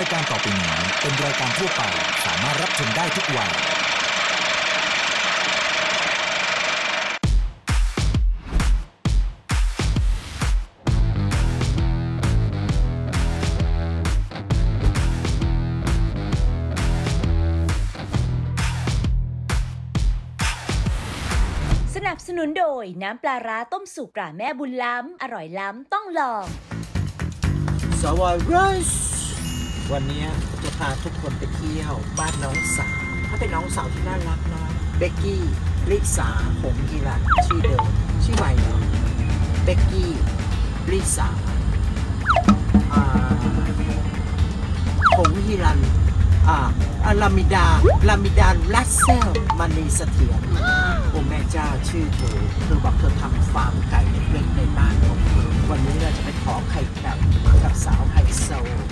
ายการต่อไปนี้เป็นรายการทั่วไปสามารถรับชมได้ทุกวัยสนับสนุนโดยน้ำปลาร้าต้มสุกตราแม่บุญล้ำอร่อยล้ำต้องลองสวัสดีวันนี้จะพาทุกคนไปเที่ยวบ้านน้องสาวถ้าเป็นน้องสาวที่น่ารักนะเบกกี้ลิสาหงกีรันชื่อเดิมชื่อใหม่เหรอเบกกี้ลิสาหงกีรันลามิดาลัสเซลมานีเสถียรโอ้แม่เจ้าชื่อเธอบอกเธอทำฟาร์มไก่เล็กๆในบ้านของเธอวันนี้เราจะไปขอไข่แคระกับสาวไฮโซ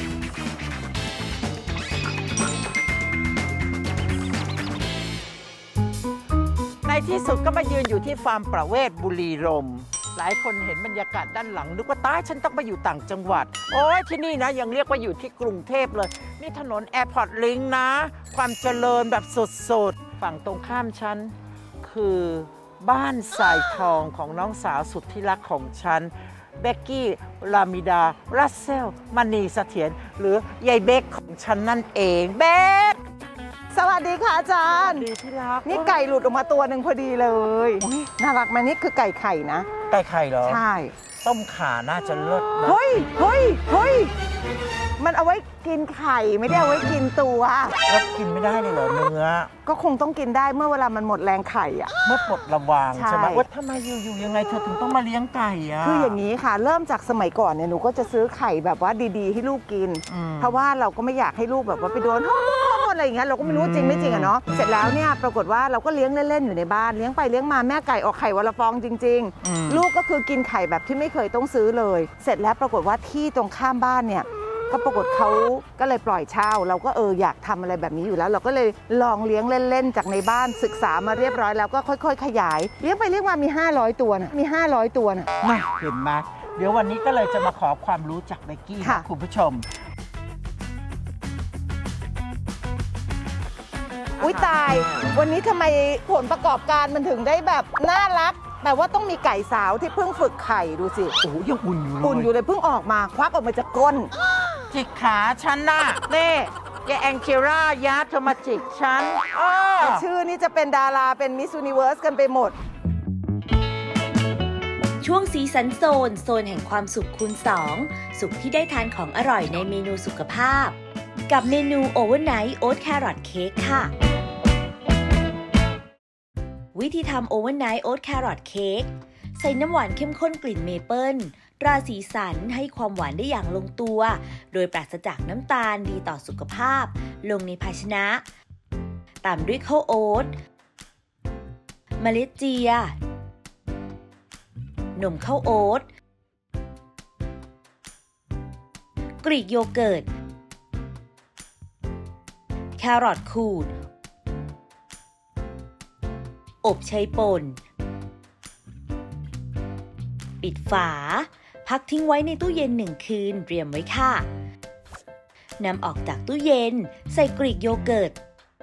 ในที่สุดก็มายืนอยู่ที่ฟาร์มประเวศบุรีรมย์หลายคนเห็นบรรยากาศด้านหลังนึกว่าตายฉันต้องไปอยู่ต่างจังหวัดโอ้ยที่นี่นะยังเรียกว่าอยู่ที่กรุงเทพเลยนี่ถนนแอร์พอร์ตลิงก์นะความเจริญแบบสุดๆฝั่งตรงข้ามฉันคือบ้านทรายทองของน้องสาวสุดที่รักของฉันเบกกี้ลามิดารัสเซลมณีเสถียรหรือยายเบกของฉันนั่นเองเบกสวัสดีค่ะอาจารย์ดีที่รักนี่ไก่หลุดออกมาตัวหนึ่งพอดีเลยน่ารักไหมนี่คือไก่ไข่นะไก่ไข่เหรอใช่ต้มข่าน่าจะเลิศนะเฮ้ยมันเอาไว้กินไข่ไม่ได้เอาไว้กินตัวแล้วกินไม่ได้เลยเหรอเนื้อก็คงต้องกินได้เมื่อเวลามันหมดแรงไข่อ่ะเมื่อปลดระวางใช่ไหมว่าทำไมอยู่ยังไงเธอถึงต้องมาเลี้ยงไก่อ่ะคืออย่างนี้ค่ะเริ่มจากสมัยก่อนเนี่ยหนูก็จะซื้อไข่แบบว่าดีๆให้ลูกกินเพราะว่าเราก็ไม่อยากให้ลูกแบบว่าไปโดนอะไรอย่างเงี้ยเราก็ไม่รู้จริงไม่จริงอะเนาะเสร็จแล้วเนี่ยปรากฏว่าเราก็เลี้ยงเล่นๆอยู่ในบ้านเลี้ยงไปเลี้ยงมาแม่ไก่ออกไข่วันละฟองจริงๆลูกก็คือกินไข่แบบที่ไม่เคยต้องซื้อเลยเสร็จแล้วปรากฏว่าที่ตรงข้ามบ้านเนี่ยก็ปรากฏเขาก็เลยปล่อยเช่าเราก็อยากทำอะไรแบบนี้อยู่แล้วเราก็เลยลองเลี้ยงเล่นๆจากในบ้านศึกษามาเรียบร้อยแล้วก็ค่อยๆขยายเลี้ยงไปเลี้ยงมามี500ตัวนะมี500ตัวนะเห็นไหมเดี๋ยววันนี้ก็เลยจะมาขอความรู้จากเบกกี้นะคุณผู้ชมอุ๊ยตายวันนี้ทำไมผลประกอบการมันถึงได้แบบน่ารักแต่ว่าต้องมีไก่สาวที่เพิ่งฝึกไข่ดูสิโอ้ยังอุ่นอยู่เลยเพิ่งออกมาควักออกมาจากก้นจิกขาฉันน่ะเน่แกแองเจล่ายัดเธอมาจิกฉันชื่อนี่จะเป็นดาราเป็นมิสยูนิเวิร์สกันไปหมดช่วงสีสันโซนแห่งความสุขคูณ2สุขที่ได้ทานของอร่อยในเมนูสุขภาพกับเมนูโอเวอร์ไนท์โอ๊ตแครอทเค้กค่ะวิธีทำโอเวอร์ไนท์โอ๊ตแครอทเค้กใส่น้ำหวานเข้มข้นกลิ่นเมเปิลราสีสันให้ความหวานได้อย่างลงตัวโดยปราศจากน้ำตาลดีต่อสุขภาพลงในภาชนะตามด้วยข้าวโอ๊ตเมล็ดเจียนมข้าวโอ๊ตกรีกโยเกิร์ตแครอทขูดอบเชยป่นปิดฝาพักทิ้งไว้ในตู้เย็น1 คืนเตรียมไว้ค่ะนำออกจากตู้เย็นใส่กรีกโยเกิร์ต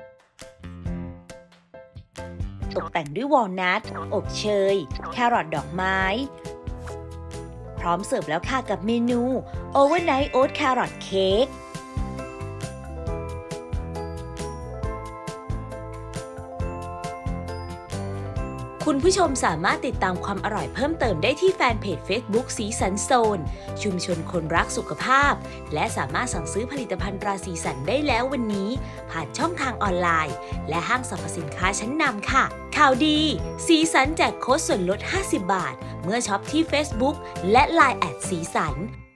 ตกแต่งด้วยวอลนัทอบเชยแครอทดอกไม้พร้อมเสิร์ฟแล้วค่ะกับเมนู Overnight Oat Carrot Cakeคุณผู้ชมสามารถติดตามความอร่อยเพิ่มเติมได้ที่แฟนเพจ Facebook สีสันโซนชุมชนคนรักสุขภาพและสามารถสั่งซื้อผลิตภัณฑ์ตราสีสันได้แล้ววันนี้ผ่านช่องทางออนไลน์และห้างสรรพสินค้าชั้นนำค่ะข่าวดีสีสันแจกโค้ดส่วนลด50 บาทเมื่อช็อปที่ Facebook และ LINE แอดสีสัน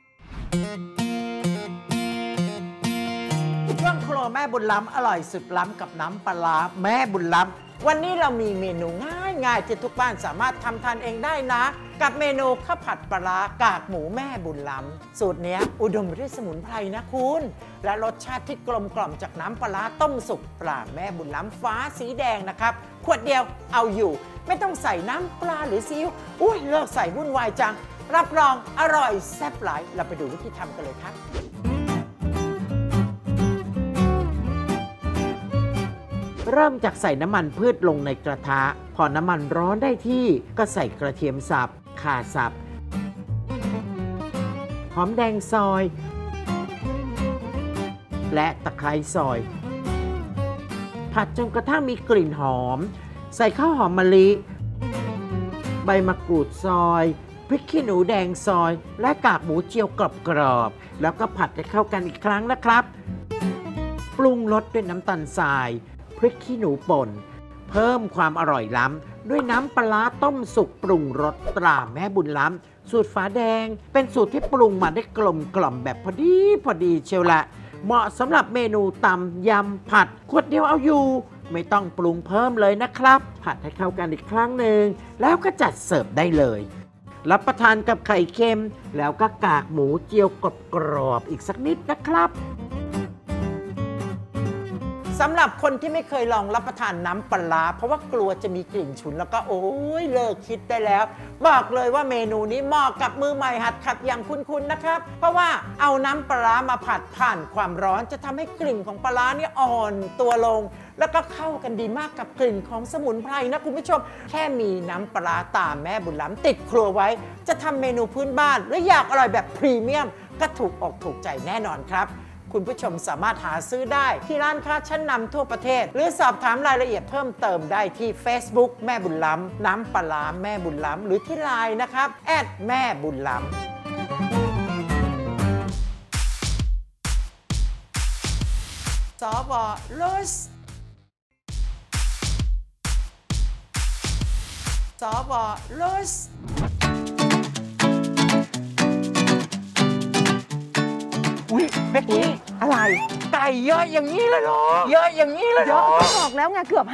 ช่วงครัวแม่บุญล้ำอร่อยสุดล้ำกับน้ำปลาแม่บุญล้ำวันนี้เรามีเมนูง่ายๆที่ทุกบ้านสามารถทำทานเองได้นะกับเมนูข้าวผัดปลากากหมูแม่บุญล้ำสูตรนี้อุดมไปด้วยสมุนไพรนะคุณและรสชาติที่กลมกล่อมจากน้ำปลาต้มสุกปลาแม่บุญล้ำฟ้าสีแดงนะครับขวดเดียวเอาอยู่ไม่ต้องใส่น้ำปลาหรือซีอิ๊วอุ้ยเลิกใส่วุ่นวายจังรับรองอร่อยแซ่บหลายเราไปดูวิธีทำกันเลยครับเริ่มจากใส่น้ำมันพืชลงในกระทะพอน้ำมันร้อนได้ที่ก็ใส่กระเทียมสับข่าสับหอมแดงซอยและตะไคร้ซอยผัดจนกระทั่งมีกลิ่นหอมใส่ข้าวหอมมะลิใบมะกรูดซอยพริกขี้หนูแดงซอยและกากหมูเจียวกรอบๆแล้วก็ผัดให้เข้ากันอีกครั้งนะครับปรุงรสด้วยน้ำตาลทรายพริกขี้หนูป่นเพิ่มความอร่อยล้ำด้วยน้ำปลาร้าต้มสุกปรุงรสตราแม่บุญล้ำสูตรฝาแดงเป็นสูตรที่ปรุงมาได้กลมกล่อมแบบพอดีเชียวละเหมาะสำหรับเมนูตำยำผัดขวดเดียวเอาอยู่ไม่ต้องปรุงเพิ่มเลยนะครับผัดให้เข้ากันอีกครั้งหนึ่งแล้วก็จัดเสิร์ฟได้เลยรับประทานกับไข่เค็มแล้วก็กากหมูเจียวกรอบๆอีกสักนิดนะครับสำหรับคนที่ไม่เคยลองรับประทานน้ำปลาเพราะว่ากลัวจะมีกลิ่นฉุนแล้วก็โอ้ยเลิกคิดได้แล้วบอกเลยว่าเมนูนี้เหมาะกับมือใหม่หัดขับอย่างคุณๆนะครับเพราะว่าเอาน้ำปลามาผัดผ่านความร้อนจะทำให้กลิ่นของปลาเนี่ยอ่อนตัวลงแล้วก็เข้ากันดีมากกับกลิ่นของสมุนไพรนะคุณผู้ชมแค่มีน้ำปลาตามแม่บุญล้ำติดครัวไว้จะทำเมนูพื้นบ้านหรืออยากอร่อยแบบพรีเมียมก็ถูกอกถูกใจแน่นอนครับคุณผู้ชมสามารถหาซื้อได้ที่ร้านค้าชั้นนำทั่วประเทศหรือสอบถามรายละเอียดเพิ่มเติมได้ที่ Facebook แม่บุญล้ำน้ำปลาแม่บุญล้ำหรือที่ไลน์นะครับแม่บุญล้ำสว.ลุสสว.ลุสอุ๊ยเบกกี้อะไรไก่เยอะอย่างนี้เลยเหรอเยอะอย่างนี้เลยเหรอบอกแล้วไงเกือบ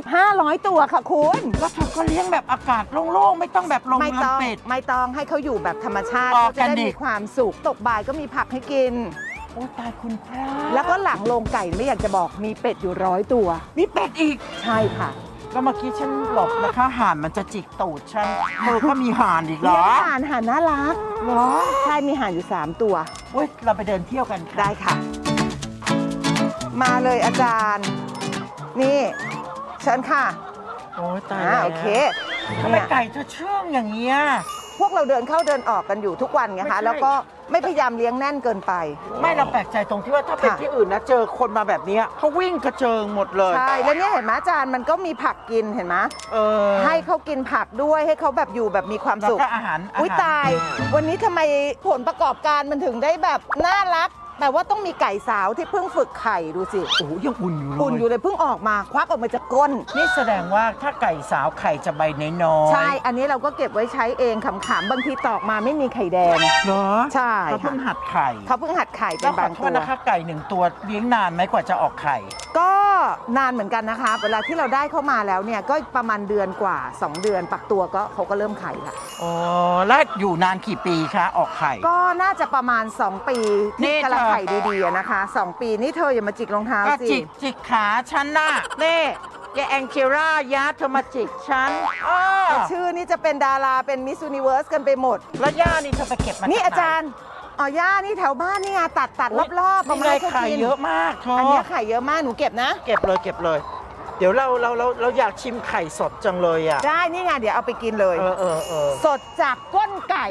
500ตัวค่ะคุณแล้วเธอก็เลี้ยงแบบอากาศโล่งๆไม่ต้องแบบลงน้ำเป็ดไม่ต้องให้เขาอยู่แบบธรรมชาติเขาจะได้มีความสุขตกบ่ายก็มีผักให้กินโอ้ตายคุณพระแล้วก็หลังโรงไก่ไม่อยากจะบอกมีเป็ดอยู่100 ตัวมีเป็ดอีกใช่ค่ะก็เมื่อกี้ฉันหลบนะคะห่านมันจะจิกตูดฉันเธอก็มีห่านอีกเหรอห่านน่ารักเหรอใช่มีห่านอยู่3 ตัวเว้ยเราไปเดินเที่ยวกันได้ค่ะมาเลยอาจารย์นี่เชิญค่ะโอ้ตายแล้วโอเคทำไมไก่เธอเชื่องอย่างเงี้ยพวกเราเดินเข้าเดินออกกันอยู่ทุกวันไงคะแล้วก็ไม่พยายามเลี้ยงแน่นเกินไปไม่เราแปลกใจตรงที่ว่าถ้าเป็นที่อื่นนะเจอคนมาแบบนี้เขาวิ่งกระเจิงหมดเลยใช่แล้วเนี่ยเห็นไหมอาจารย์มันก็มีผักกินเห็นไหมให้เขากินผักด้วยให้เขาแบบอยู่แบบมีความสุขแล้วก็อาหารอุ้ยตายวันนี้ทำไมผลประกอบการมันถึงได้แบบน่ารักแต่ว่าต้องมีไก่สาวที่เพิ่งฝึกไข่ดูสิโอ้ยังอุ่นอยู่เลยอุ่นอยู่เลยเพิ่งออกมาควักออกมาจากก้นนี่แสดงว่าถ้าไก่สาวไข่จะใบน้อยใช่อันนี้เราก็เก็บไว้ใช้เองขำๆบางทีตอกมาไม่มีไข่แดงเหรอใช่เขาเพิ่งหัดไข่เป็นบางตัวนะคะไก่1 ตัวเลี้ยงนานไหมกว่าจะออกไข่ก็นานเหมือนกันนะคะเวลาที่เราได้เข้ามาแล้วเนี่ยก็ประมาณเดือนกว่า2 เดือนปักตัวก็เขาก็เริ่มไข่ละอ๋อแล้วอยู่นานกี่ปีคะออกไข่ก็น่าจะประมาณ2 ปีที่กำลังไข่ดีๆนะคะ2 ปีนี่เธออย่ามาจิกรองเท้าสิจิกขาฉันน่ะเน่ยายแองเจล่ายัดเธอมาจิกฉันชื่อนี่จะเป็นดาราเป็นมิสยูนิเวิร์สกันไปหมดแล้วย่านี่เธอไปเก็บมานี่อาจารย์ย่านี่แถวบ้านนี่ไงตัดรอบๆประมาณไข่เยอะมากอันนี้ไข่เยอะมากหนูเก็บนะเก็บเลยเดี๋ยวเราอยากชิมไข่สดจังเลยอ่ะได้นี่ไงเดี๋ยวเอาไปกินเลยสดจากก้นไก่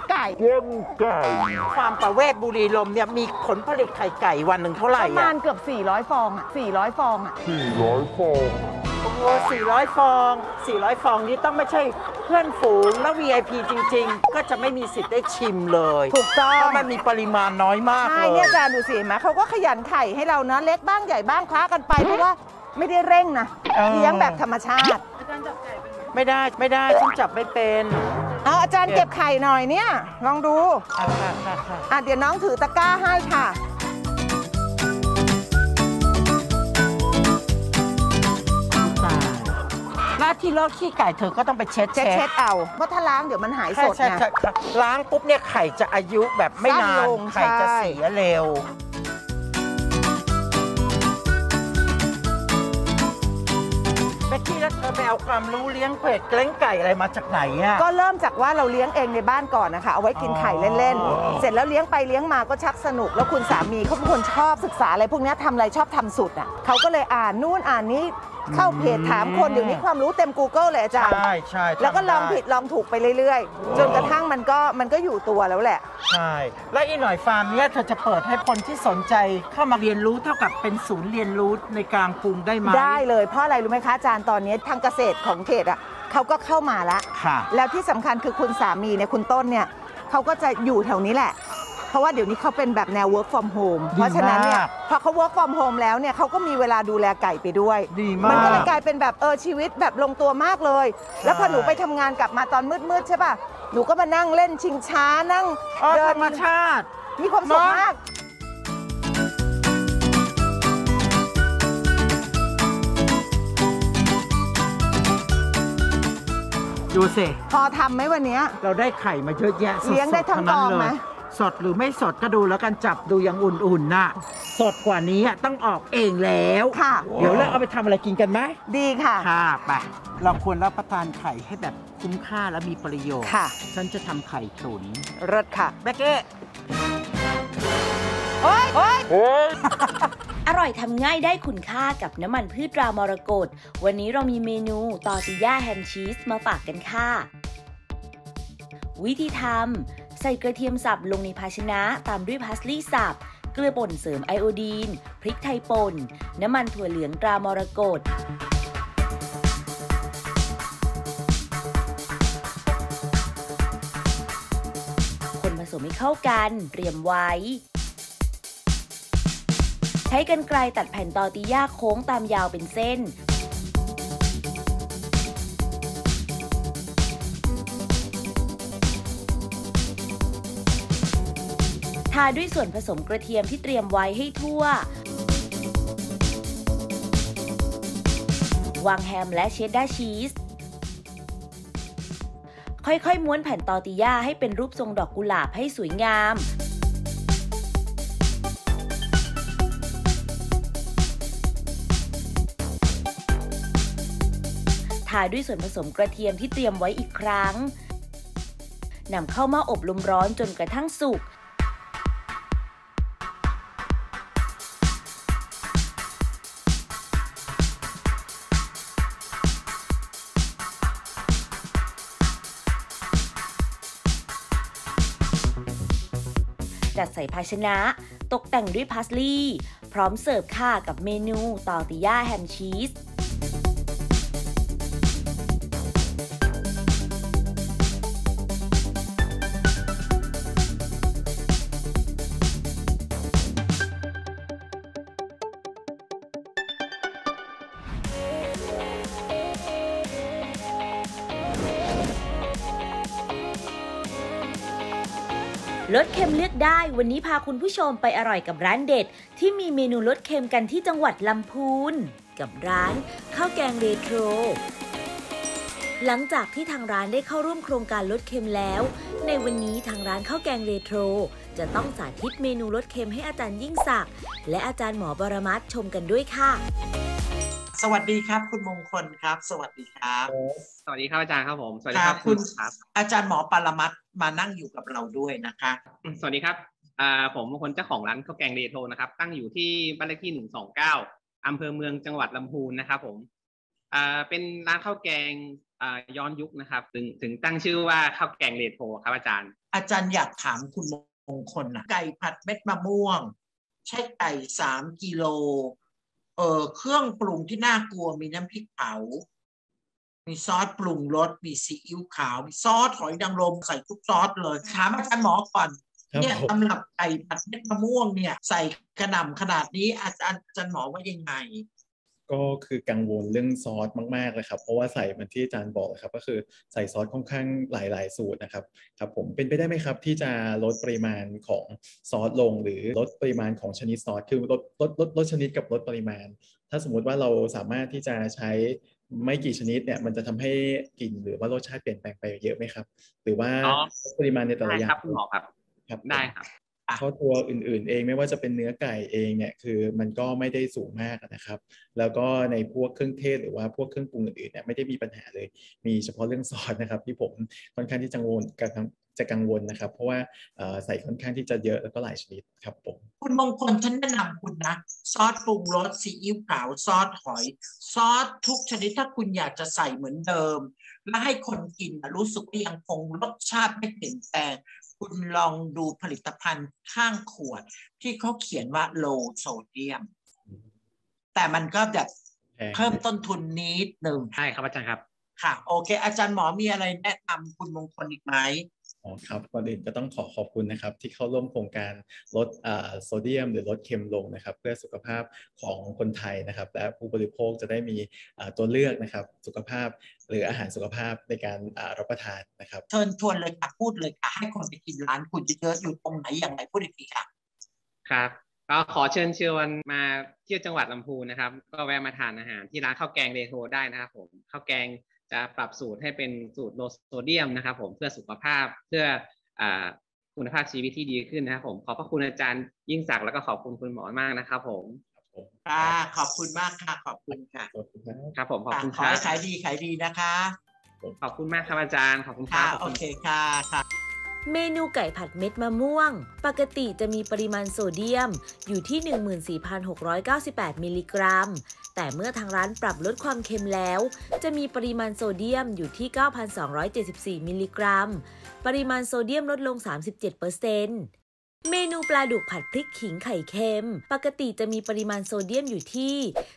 ความประเวศบุรีรมย์เนี่ยมีผลผลิตไข่ไก่วันหนึ่งเท่าไหร่ประมาณเกือบ400 ฟองอ่ะ400 ฟองโอ้โห400 ฟองนี่ต้องไม่ใช่เพื่อนฝูงแล้ว VIP จริงๆก็จะไม่มีสิทธิ์ได้ชิมเลยถูกต้องเพราะมันมีปริมาณน้อยมากเลยใช่เนี่ยอาจารย์ดูสิไหมเขาก็ขยันไข่ให้เรานะเล็กบ้างใหญ่บ้างคล้ากันไปเพราะว่าไม่ได้เร่งนะเลี้ยงแบบธรรมชาติอาจารย์จับไก่เป็นไหมไม่ได้ฉันจับไม่เป็นอาจารย์เก็บไข่หน่อยเนี่ยลองดูค่ะเดี๋ยวน้องถือตะกร้าให้ค่ะหน้าที่เลาะขี้ไก่เธอก็ต้องไปเช็ดเอาเพราะถ้าล้างเดี๋ยวมันหายสดไงล้างปุ๊บเนี่ยไข่จะอายุแบบไม่นานไข่จะเสียเร็วเบกกี้แล้วเธอไปเอาความรู้เลี้ยงเป็ดเลี้ยงไก่อะไรมาจากไหนอ่ะก็เริ่มจากว่าเราเลี้ยงเองในบ้านก่อนนะคะเอาไว้กินไข่เล่นๆเสร็จแล้วเลี้ยงไปเลี้ยงมาก็ชักสนุกแล้วคุณสามีเขาเป็นคนชอบศึกษาอะไรพวกนี้ทำอะไรชอบทำสุดอ่ะเขาก็เลยอ่านนู่นอ่านนี้เข้าเพจถามคนเดี๋ยวนี้ความรู้เต็ม Google เลยอาจารย์ใช่แล้วก็ลองผิดลองถูกไปเรื่อยๆจนกระทั่งมันก็อยู่ตัวแล้วแหละใช่และอีกหน่อยฟาร์มเนี้ยเธอจะเปิดให้คนที่สนใจเข้ามาเรียนรู้เท่ากับเป็นศูนย์เรียนรู้ในกลางกรุงได้ไหมได้เลยเพราะอะไรรู้ไหมคะอาจารย์ตอนนี้ทางเกษตรของเขตอ่ะเขาก็เข้ามาแล้วแล้วที่สำคัญคือคุณสามีเนี่ยคุณต้นเนี่ยเขาก็จะอยู่แถวนี้แหละเพราะว่าเดี๋ยวนี้เขาเป็นแบบแนว work from home เพราะฉะนั้นเนี่ยพอเขา work from home แล้วเนี่ยเขาก็มีเวลาดูแลไก่ไปด้วยมันก็เลยกลายเป็นแบบชีวิตแบบลงตัวมากเลยแล้วพอหนูไปทำงานกลับมาตอนมืดๆใช่ป่ะหนูก็มานั่งเล่นชิงช้านั่งเดินธรรมชาติมีความสุขมากดูสิพอทำไหมวันนี้เราได้ไข่มาเยอะแยะเลี้ยงได้ทั้งกองไหมสดหรือไม่สดก็ดูแล้วกันจับดูอย่างอุ่นๆน่ะสดกว่านี้ต้องออกเองแล้วค่ะเดี๋ยวเราเอาไปทำอะไรกินกันไหมดีค่ะค่ะไปเราควรรับประทานไข่ให้แบบคุ้มค่าและมีประโยชน์ค่ะฉันจะทำไข่ตุ๋นรสค่ะแบ็กเก้โอ๊ยอร่อยทำง่ายได้คุณค่ากับน้ำมันพืชตรามรกตวันนี้เรามีเมนูตอร์ติญ่าแฮมชีสมาฝากกันค่ะวิธีทำใส่กระเทียมสับลงในภาชนะตามด้วยพาสลีย์สับเกลือป่นเสริมไอโอดีนพริกไทยป่นน้ำมันถั่วเหลืองตรามรกตคนผสมให้เข้ากันเตรียมไว้ใช้กรรไกรตัดแผ่นตอร์ติญ่าโค้งตามยาวเป็นเส้นทาด้วยส่วนผสมกระเทียมที่เตรียมไว้ให้ทั่ววางแฮมและเชดดาร์ชีสค่อยๆม้วนแผ่นตอร์ติญ่าให้เป็นรูปทรงดอกกุหลาบให้สวยงามทาด้วยส่วนผสมกระเทียมที่เตรียมไว้อีกครั้งนำเข้าหม้ออบลมร้อนจนกระทั่งสุกจัดใส่ภาชนะตกแต่งด้วยพาสลีย์พร้อมเสิร์ฟค่ะกับเมนูตอร์ติญ่าแฮมชีสลดเค็มเลือกได้วันนี้พาคุณผู้ชมไปอร่อยกับร้านเด็ดที่มีเมนูลดเค็มกันที่จังหวัดลำพูนกับร้านข้าวแกงเรโทรหลังจากที่ทางร้านได้เข้าร่วมโครงการลดเค็มแล้วในวันนี้ทางร้านข้าวแกงเรโทรจะต้องสาธิตเมนูลดเค็มให้อาจารย์ยิ่งศักดิ์และอาจารย์หมอปรมัตถ์ชมกันด้วยค่ะสวัสดีครับคุณมงคลครับสวัสดีครับสวัสดีครับอาจารย์ครับผมสวัสดีครับคุณอาจารย์หมอปรมัตถ์มานั่งอยู่กับเราด้วยนะคะสวัสดีครับผมมงคลเจ้าของร้านข้าวแกงเรโทรนะครับตั้งอยู่ที่บ้านเลขที่129อำเภอเมืองจังหวัดลำพูนนะครับผมเป็นร้านข้าวแกงย้อนยุคนะครับถึงตั้งชื่อว่าข้าวแกงเรโทรครับอาจารย์อยากถามคุณมงคลนะไก่ผัดเม็ดมะม่วงใช้ไก่3 กิโลเครื่องปรุงที่น่ากลัวมีน้ำพริกเผามีซอสปรุงรสมีซีอิ๊วขาวมีซอสหอยนางรมใส่ทุกซอสเลยถามอาจารย์หมอก่อนเนี่ยสำหรับไก่ผัดเม็ดมะม่วงเนี่ยใส่กระหน่ำขนาดนี้อาจารย์หมอว่ายังไงก็คือกังวลเรื่องซอสมากๆเลยครับเพราะว่าใส่มันที่อาจารย์บอกครับก็คือใส่ซอสค่อนข้างหลายๆสูตรนะครับผมเป็นไปได้ไหมครับที่จะลดปริมาณของซอสลงหรือลดปริมาณของชนิดซอสคือลดชนิดกับลดปริมาณถ้าสมมุติว่าเราสามารถที่จะใช้ไม่กี่ชนิดเนี่ยมันจะทำให้กลิ่นหรือว่ารสชาติเปลี่ยนแปลงไปเยอะไหมครับหรือว่าปริมาณในแต่ละอย่างครับคุณหมอครับได้ครับเพราะตัวอื่นๆเองไม่ว่าจะเป็นเนื้อไก่เองเนี่ยคือมันก็ไม่ได้สูงมากนะครับแล้วก็ในพวกเครื่องเทศหรือว่าพวกเครื่องปรุงอื่นๆเนี่ยไม่ได้มีปัญหาเลยมีเฉพาะเรื่องซอสนะครับที่ผมค่อนข้างที่จะกังวลนะครับเพราะว่าใส่ค่อนข้างที่จะเยอะแล้วก็หลายชนิดครับผมคุณมงคลท่านแนะนำคุณนะซอสปรุงรสซีอิ๊วขาวซอสหอยซอสทุกชนิดถ้าคุณอยากจะใส่เหมือนเดิมและให้คนกินรู้สึกว่ายังคงรสชาติไม่เปลี่ยนแปลงคุณลองดูผลิตภัณฑ์ข้างขวดที่เขาเขียนว่า low sodium แต่มันก็แบบเพิ่มต้นทุนนิดหนึ่งใช่ครับอาจารย์ครับค่ะโอเคอาจารย์หมอมีอะไรแนะนำคุณมงคลอีกไหมครับก่อนอื่นก็ต้องขอบคุณนะครับที่เข้าร่วมโครงการลดโซเดียมหรือลดเค็มลงนะครับเพื่อสุขภาพของคนไทยนะครับและผู้บริโภคจะได้มีตัวเลือกนะครับสุขภาพหรืออาหารสุขภาพในการรับประทานนะครับเชิญชวนเลยค่ะพูดเลยค่ะให้คนไปกินร้านคุณเยอะๆอยู่ตรงไหนอย่างไรพูดอีกทีค่ะครับก็ขอเชิญชวนมาเที่ยวจังหวัดลำพูนนะครับก็แวะมาทานอาหารที่ร้านข้าวแกงเรโทรได้นะครับผมข้าวแกงจะปรับสูตรให้เป็นสูตรโลโซเดียมนะครับผมเพื่อสุขภาพเพื่อคุณภาพชีวิตที่ดีขึ้นนะครับผมขอบพระคุณอาจารย์ยิ่งศักดิ์แล้วก็ขอบคุณคุณหมอมากนะครับผมค่ะขอบคุณมากค่ะขอบคุณค่ะครับผมขอบคุณค่ะขอให้ขายดีนะคะขอบคุณมากครับอาจารย์ขอบคุณครับโอเคค่ะเมนูไก่ผัดเม็ดมะม่วงปกติจะมีปริมาณโซเดียมอยู่ที่ 14,698 มิลลิกรัมแต่เมื่อทางร้านปรับลดความเค็มแล้วจะมีปริมาณโซเดียมอยู่ที่ 9,274 มิลลิกรัมปริมาณโซเดียมลดลง 37%เมนูปลาดุกผัดพริกขิงไข่เค็มปกติจะมีปริมาณโซเดียมอยู่ที่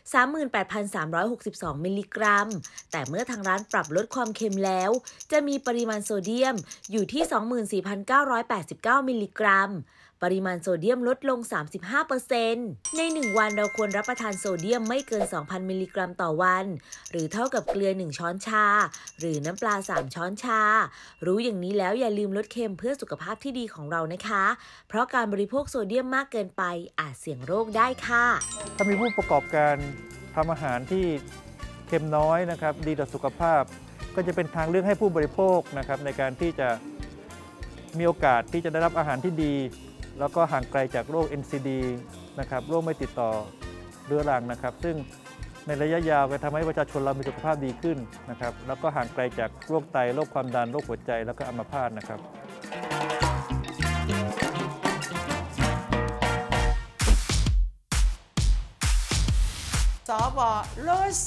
38,362 มิลลิกรัมแต่เมื่อทางร้านปรับลดความเค็มแล้วจะมีปริมาณโซเดียมอยู่ที่ 24,989 มิลลิกรัมปริมาณโซเดียมลดลง 35% ใน1วันเราควรรับประทานโซเดียมไม่เกิน 2,000 มิลลิกรัมต่อวันหรือเท่ากับเกลือ1ช้อนชาหรือน้ำปลา3ช้อนชารู้อย่างนี้แล้วอย่าลืมลดเค็มเพื่อสุขภาพที่ดีของเรานะคะเพราะการบริโภคโซเดียมมากเกินไปอาจเสี่ยงโรคได้ค่ะถ้ามีผู้ประกอบการทำอาหารที่เค็มน้อยนะครับดีต่อสุขภาพก็จะเป็นทางเลือกให้ผู้บริโภคนะครับในการที่จะมีโอกาสที่จะได้รับอาหารที่ดีแล้วก็ห่างไกลจากโรค NCD นะครับโรคไม่ติดต่อเรื้อรังนะครับซึ่งในระยะยาวจะทำให้ประชาชนเรามีสุขภาพดีขึ้นนะครับแล้วก็ห่างไกลจากโรคไตโรคความดันโรคหัวใจแล้วก็อัมพาตนะครับสว.ลุส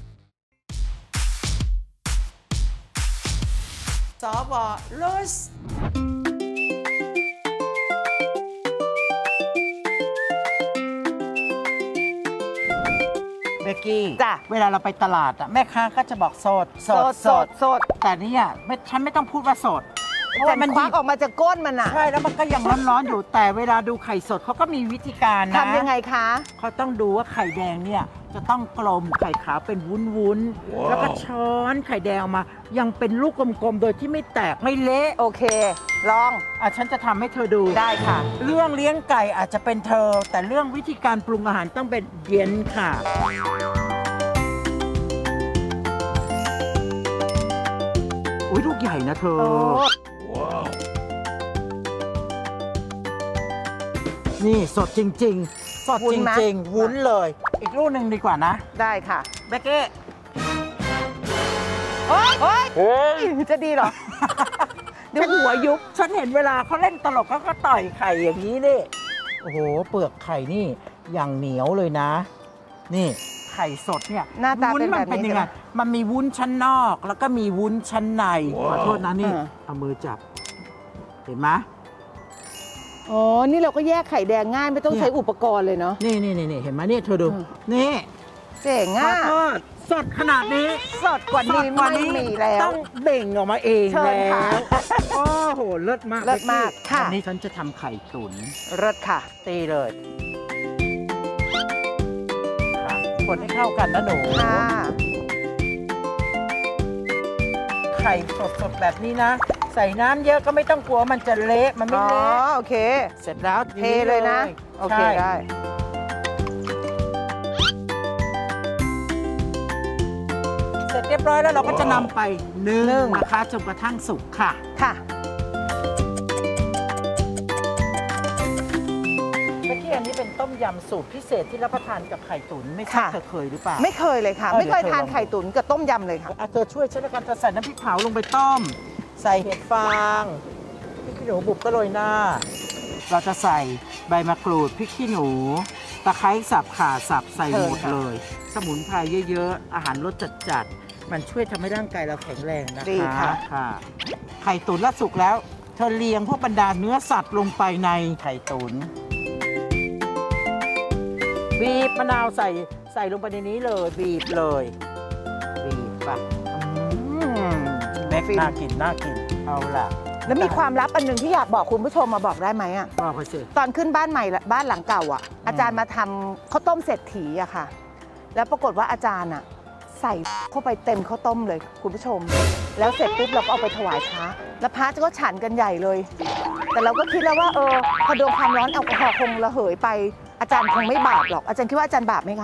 สว.ลุสเบกกี้จ้ะเวลาเราไปตลาดแม่ค้าก็จะบอกสดแต่เนี่ยฉันไม่ต้องพูดว่าสดเพราะว่ามันควักออกมาจากก้นมันใช่แล้วมันก็ยังร้อนๆอยู่แต่เวลาดูไข่สดเขาก็มีวิธีการนะทำยังไงคะเขาต้องดูว่าไข่แดงเนี่ยจะต้องกลมไข่ขาวเป็นวุ้นๆแล้วก็ช้อนไข่แดงออกมายังเป็นลูกกลมๆโดยที่ไม่แตกไม่เละโอเคลองฉันจะทำให้เธอดูได้ค่ะเรื่องเลี้ยงไก่อาจจะเป็นเธอแต่เรื่องวิธีการปรุงอาหารต้องเป็นเย็นค่ะอุ้ยลูกใหญ่นะเธอนี่สดจริงๆสดจริงๆวุ้นเลยอีกลูกหนึ่งดีกว่านะได้ค่ะเบกกี้เฮ้ยจะดีเหรอเดี๋ยวหัวยุบฉันเห็นเวลาเขาเล่นตลกเขาก็ต่อยไข่อย่างนี้นี่โอ้โหเปลือกไข่นี่อย่างเหนียวเลยนะนี่ไข่สดเนี่ยหน้าตาเป็นแบบนี้มันมีวุ้นชั้นนอกแล้วก็มีวุ้นชั้นในขอโทษนะนี่เอามือจับเห็นไหมอ๋อนี่เราก็แยกไข่แดงง่ายไม่ต้องใช้อุปกรณ์เลยเนาะนี่เห็นไหมเนี่ยเธอดูนี่เจ๋งอ่ะสดขนาดนี้สดกว่านี้ไม่มีแล้วต้องเบ่งออกมาเองแล้วโอ้โหเลิศมากค่ะวันนี้ฉันจะทำไข่ตุ๋นเลิศค่ะตีเลยคนให้เข้ากันนะหนูไข่สดๆแบบนี้นะใส่น้ำเยอะก็ไม่ต้องกลัวมันจะเละมันไม่เละโอเคเสร็จแล้วเทเลยนะโอเคได้เสร็จเรียบร้อยแล้วเราก็จะนำไปนึ่งนะคะจนกระทั่งสุกค่ะเมื่อกี้อันนี้เป็นต้มยำสูตรพิเศษที่รับประทานกับไข่ตุ๋นไม่ทราบเธอเคยหรือเปล่าไม่เคยเลยค่ะไม่เคยทานไข่ตุ๋นกับต้มยำเลยค่ะเธอช่วยฉันในการใส่น้ำพริกเผาลงไปต้มใส่เห็ดฟางพริกขี้หนูบุบก็โรยหน้า เราจะใส่ใบมะกรูดพริกขี้หนูตะไคร้สับข่าสับใส่หมดเลย สมุนไพรเยอะๆอาหารรสจัดๆมันช่วยทำให้ร่างกายเราแข็งแรงนะคะดีค่ะค่ะไข่ตุ๋นละสุกแล้วเธอเลียงพวกบรรดาเนื้อสัตว์ลงไปในไข่ตุ๋นบีบมะนาวใส่ลงไปในนี้เลยบีบเลยบีบไปแม็กน่ากินเอาล่ะแล้วมีความลับอันหนึ่งที่อยากบอกคุณผู้ชมมาบอกได้ไหมอะบอกไปสิตอนขึ้นบ้านใหม่บ้านหลังเก่าอะอาจารย์มาทำข้าวต้มเศรษฐีอะค่ะ แล้วปรากฏว่าอาจารย์อะใส่เข้าไปเต็มข้าวต้มเลยคุณผู้ชม แล้วเสร็จปุ๊บเราก็เอาไปถวายพระแล้วพระก็ฉันกันใหญ่เลย แต่เราก็คิดแล้วว่าพอโดนความร้อนแอลกอฮอล์คงระเหยไปอาจารย์คงไม่บาปหรอกอาจารย์คิดว่าอาจารย์บาปไหมคะ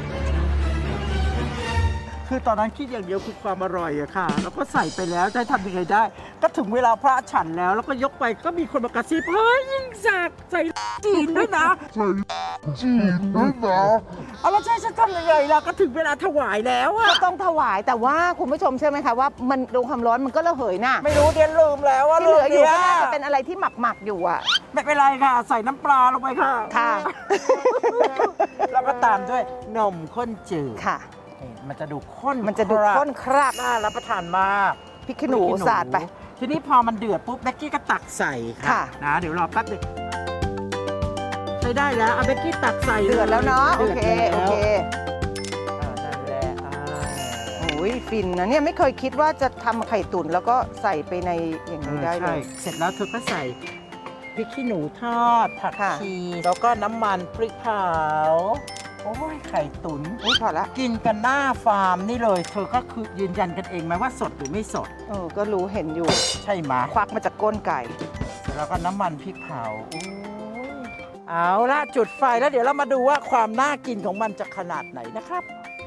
คือตอนนั้นคิดอย่างเดียวคือความอร่อยอะค่ะ แล้วก็ใส่ไปแล้วจะทำยังไงได้ ก็ถึงเวลาพระฉันแล้วก็ยกไปก็มีคนมากระซิบเฮ้ยยิ่งศักดิ์ใส่จีนด้วยนะใส่จีนด้วยนะเอาแล้วใช่ฉันทำยังไงล่ะก็ถึงเวลาถวายแล้วอะก็ต้องถวายแต่ว่าคุณผู้ชมเชื่อไหมคะว่ามันโดนความร้อนมันก็ระเหยน่ะไม่รู้เดียนลืมแล้วว่าที่เหลืออยู่ก็น่าจะเป็นอะไรที่หมักอยู่อะไม่เป็นไรค่ะ ใส่น้ำปลาลงไปค่ะค่ะแล้วก็ตามด้วยนมข้นจืดค่ะนี่มันจะดูข้นมันจะดูข้นคราบน่ารับประทานมากพริกขี้หนูสาดไปทีนี้พอมันเดือดปุ๊บเบกกี้ก็ตักใส่ค่ะนะเดี๋ยวรอแป๊บเดียวใช้ได้แล้วเอาเบกกี้ตักใส่เดือดแล้วเนาะโอดืดเคแล้วโอเคนั่นแหละโอ้ยฟินนะเนี่ยไม่เคยคิดว่าจะทำไข่ตุ๋นแล้วก็ใส่ไปในอย่างนี้ได้เลใช่ยเสร็จแล้วเธอก็ใส่พริกขี้หนูทอดผักค่ะชีแล้วก็น้ำมันพริกเผาโอ้ยไข่ตุ๋นอุ้ยพอละกินกันหน้าฟาร์มนี่เลย เธอก็คือยืนยันกันเองไหมว่าสดหรือไม่สดก็รู้เห็นอยู่ใช่ไหมควักมาจากก้นไก่เสร็จแล้วก็น้ำมันพริกเผาโอ้ยเอาละจุดไฟแล้วเดี๋ยวเรามาดูว่าความน่ากินของมันจะขนาดไหนนะครับ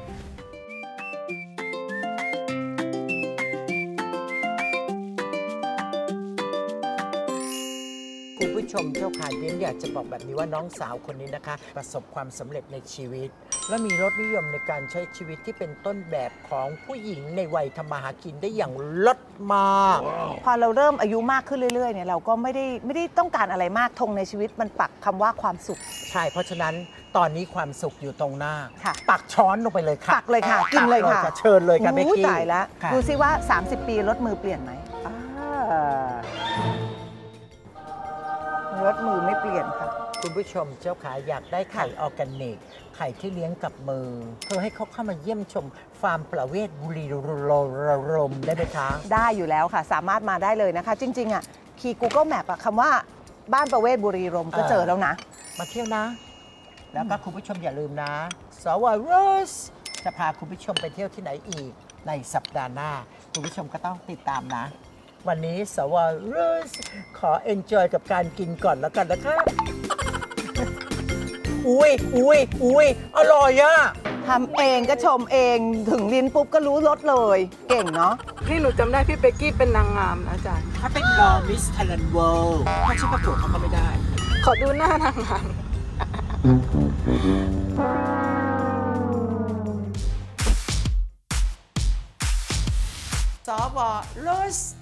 คุณผู้ชมเจ้าค่ะเดียนอยากจะบอกแบบนี้ว่าน้องสาวคนนี้นะคะ ประสบความสำเร็จในชีวิต และมีรสนิยมในการใช้ชีวิตที่เป็นต้นแบบของผู้หญิงในวัยทำมาหากินได้อย่างเลิศมากพอเราเริ่มอายุมากขึ้นเรื่อยๆเนี่ยเราก็ไม่ได้ต้องการอะไรมากธงในชีวิตมันปักคำว่าความสุขใช่เพราะฉะนั้นตอนนี้ความสุขอยู่ตรงหน้าค่ะตักช้อนลงไปเลยค่ะตักเลยค่ะ กินเลยค่ะตักเชิญเลยค่ะเบกอู้กี้ตายแล้วค่ะดูซิว่า 30 ปีรถมือเปลี่ยนไหมรถมือไม่เปลี่ยนค่ะคุณผู้ชมเจ้าขาอยากได้ไข่ออร์แกนิก ไข่ที่เลี้ยงกับมือเพื่อให้เขาเข้ามาเยี่ยมชมฟาร์มประเวศบุรีรมย์ได้ไหมคะได้อยู่แล้วค่ะ สามารถมาได้เลยนะคะ จริงๆอ่ะคีย์ Google Map อะคำว่าบ้านประเวศบุรีรมย์ก็เจอแล้วนะมาเที่ยวนะ แล้วก็คุณผู้ชมอย่าลืมนะสวรสจะพาคุณผู้ชมไปเที่ยวที่ไหนอีกในสัปดาห์หน้า คุณผู้ชมก็ต้องติดตามนะ วันนี้สวรสขอเอนจอยกับการกินก่อนแล้วกันนะคะ อุ้ยอร่อยอะทำเองก็ชมเองถึงลิ้นปุ๊บก็รู้รสเลย เก่งเนาะที่หนูจำได้พี่เบกกี้เป็นนางงามนะอาจารย์ถ้าเป็นรอมิสไทยแลนด์เวิลด์ถ้าชื่อประกวดเขาก็ไม่ได้ขอดูหน้านางงามสวรส